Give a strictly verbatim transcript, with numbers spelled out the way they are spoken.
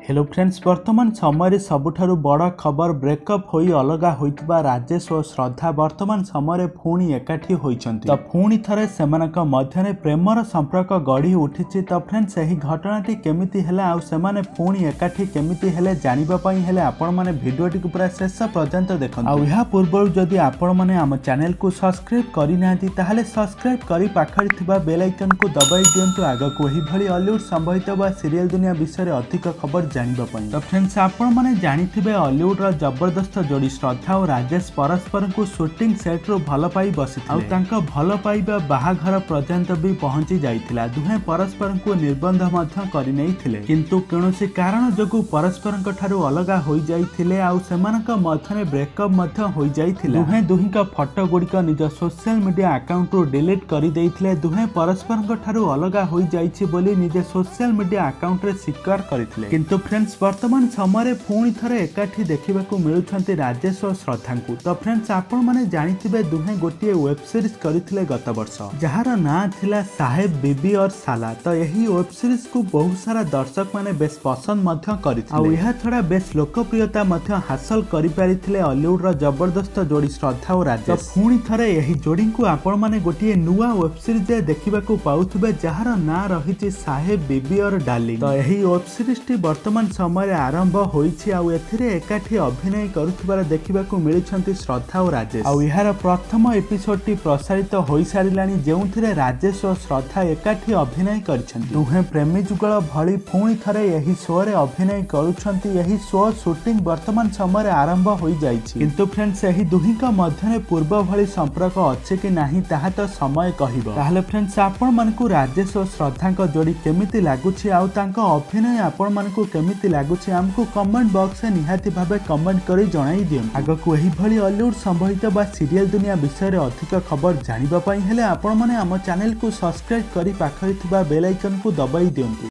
Hello friends, वर्तमान समय सबुठारु बड़ खबर ब्रेकअप होई अलगा होइतिबा राजेश और श्रद्धा वर्तमान समय पुणी एकाठी होइछन्ति। तो पुणी थरे सेमानक मध्यरे प्रेमर संपर्क गढ़ी उठिछि। तो फ्रेंड्स, एही घटनाटी केमिति हेला आ सेमाने पुणी एकाठी केमिति हेले जानिबा पई हेले आपण माने भिडियोटी को पूरा शेष पर्यंत देखन। आ यहा पूर्व जदि आपण माने हम चैनल को सब्सक्राइब करि नांती ताहाले सब्सक्राइब करि पाखरि थिबा बेल आइकन को दबाई दियंतु आगको एही भली हॉलीवुड संबंधित बा सीरियल दुनिया विषय अधिक खबर जानिबा पई। तो फ्रेंड्स, आपण माने जानिथिबे हॉलीवुड रा जबरदस्त जोड़ी श्रद्धा और राजेश परस्पर को शूटिंग सेट रो भल पाई बसिथिले आ तांका भल पाइबा बाहाघर पर्यंत भी पहुंची जाइथिला। दुहे परस्पर को निर्बंध मध्य करि नैथिले, किंतु कोनोसी कारण जोगु परस्पर ठारू अलगा होई जाइथिले आ सेमानक मध्यरे ब्रेकअप मध्य होई जाइथिला। दुहे दुहिका फोटो गुडिक निज सोशल मीडिया अकाउंट रो डिलीट करि दैथिले। दुहे परस्पर ठारू अलगा होई जाइछि बोली निज सोशल मीडिया अकाउंट रे स्वीकार करथिले। किंतु फ्रेंड्स, वर्तमान समय पुणी थरे एकाठी देखिबाकू मिलुछन्ति राजेश और श्रद्धा को। तो फ्रेंड्स, आपण माने जानिथिबे दुहे गोटिए वेब सीरीज करथिले गत वर्ष, जहार नाम थिला साहेब बीबी और साला। तो यही वेब सीरीज को बहुत सारा दर्शक माने बेस पसंद मध्य करथिले आ यहा छडा बेस लोकप्रियता मध्य हासिल करि पारिथिले हॉलीवुड रा जबरदस्त जोड़ी श्रद्धा और राजेश। तो पुणी थरे यही जोड़ी को आपण माने गोटिए नुवा वेब सीरीज देखिबाकू पाउथिबे, जहार नाम रहिछि साहेब बीबी और डार्लिंग। तो यही वेब सीरीज टी वर्तमान समय आरंभ होइछि आ एथिरे एकाठी अभिनय करुथिबार देखिबाकू मिलिछन्ति श्रद्धा और राजेश। आ इहार प्रथम एपिसोड टी प्रसारित होई सारिलानी, जेउथिरे राजेश और श्रद्धा एकाठी अभिनय करिछन्ति। दुहे प्रेमी जुगल भली पुणी थरे यही शो रे अभिनय करुछन्ति। यही शो शूटिंग वर्तमान समय आरंभ होई जाइछि, किंतु फ्रेंड्स, एही दुहिका मध्यरे पूर्व भली संपर्क अछि कि नाही ताहा तो समय कहिबो। ताहाले फ्रेंड्स, आपण मानकू राजेश और श्रद्धा को जोड़ी केमिति लागुछि आ तांका अभिनय आपण मानकू केमिति लागुछि हमको कमेंट बॉक्स में निहाती भाबे कमेंट करी जणाई दियन। आगको एही भली हॉलीवुड संबंधित बा सीरियल दुनिया विषय रे अधिक खबर जानिबा पई हेले आपण माने हम चैनल को सब्सक्राइब करी पाखरि थिबा बेल आइकन को दबाई दियंतु।